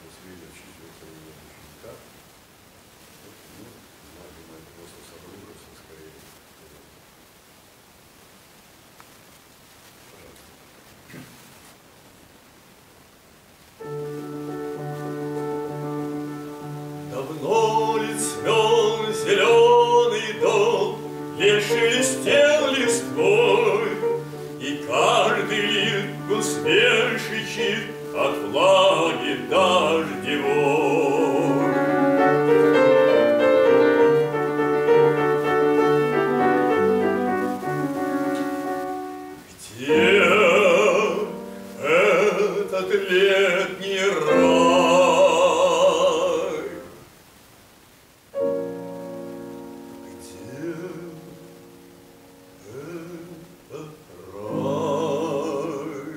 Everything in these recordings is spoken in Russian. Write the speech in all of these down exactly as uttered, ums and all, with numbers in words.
среднего численного ученика. Вот, ну, знаю, думаю, это просто содружиться скорее. Пожалуйста. Давно ли цвел зеленый дом, лишь шелестел листвой, и каждый лист был свежий чист от влаги дождевой. Где этот летний рай? Где этот рай?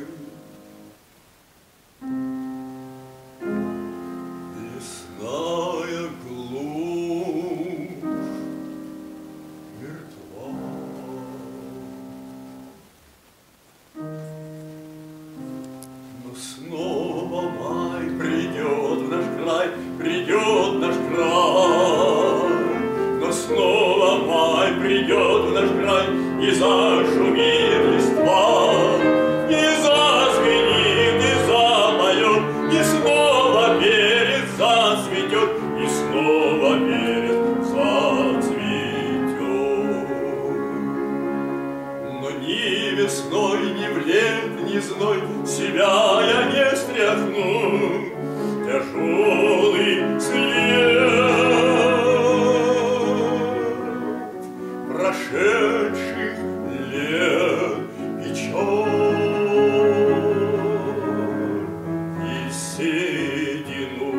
Лесная глушь мертва. Но снова май придет в наш край, придет в наш край. Но снова май придет в наш край, и зашумит листва, и зазвенит, и запоет, и снова берег зацветет, и снова берег зацветет. Но ни весной, ни в лет, ни зной себя я не стряхну. Тяжелый след прошедших лет печаль и седину.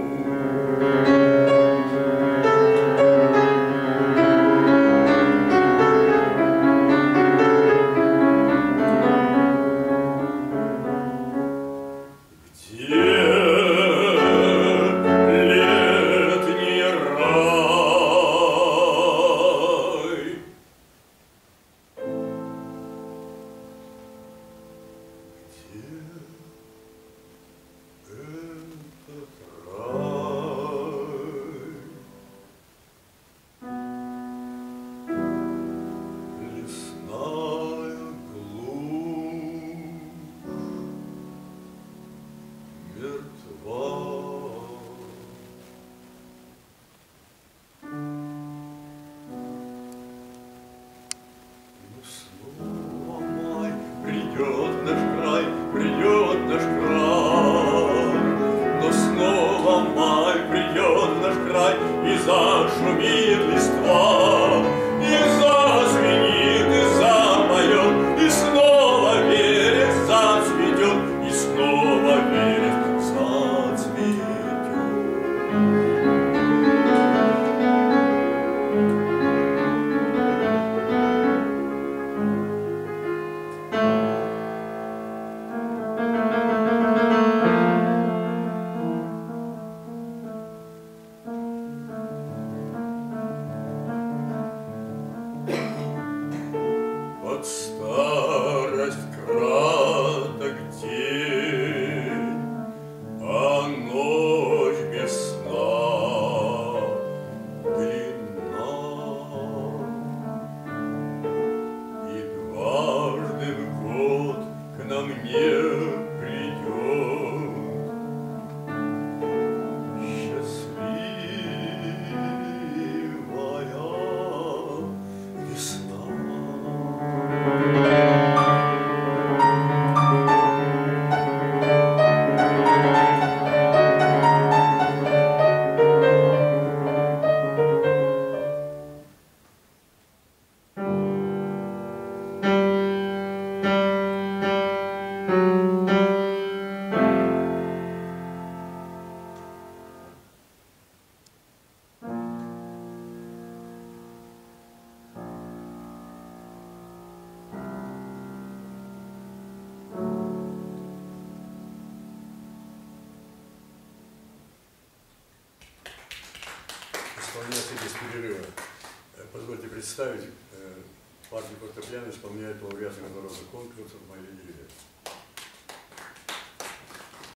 Исполняется без перерыва. Позвольте представить, партию фортепиано исполняет лауреат международных конкурсов Мария Деревянко.